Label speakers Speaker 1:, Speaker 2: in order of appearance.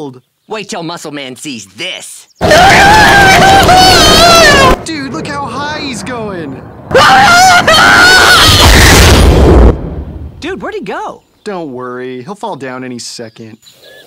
Speaker 1: gold!
Speaker 2: Wait till Muscle Man sees this.
Speaker 1: Dude, look how high he's going!
Speaker 2: Dude, where'd he go?
Speaker 1: Don't worry, he'll fall down any second.